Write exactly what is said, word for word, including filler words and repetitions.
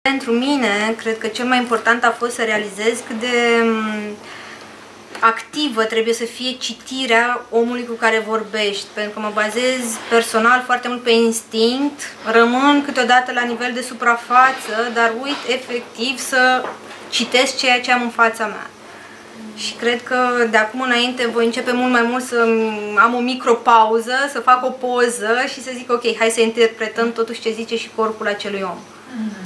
Pentru mine, cred că cel mai important a fost să realizez cât de activă trebuie să fie citirea omului cu care vorbești, pentru că mă bazez personal foarte mult pe instinct, rămân câteodată la nivel de suprafață, dar uit efectiv să citesc ceea ce am în fața mea. Și cred că de acum înainte voi începe mult mai mult să am o micropauză, să fac o poză și să zic ok, hai să interpretăm totuși ce zice și corpul acelui om.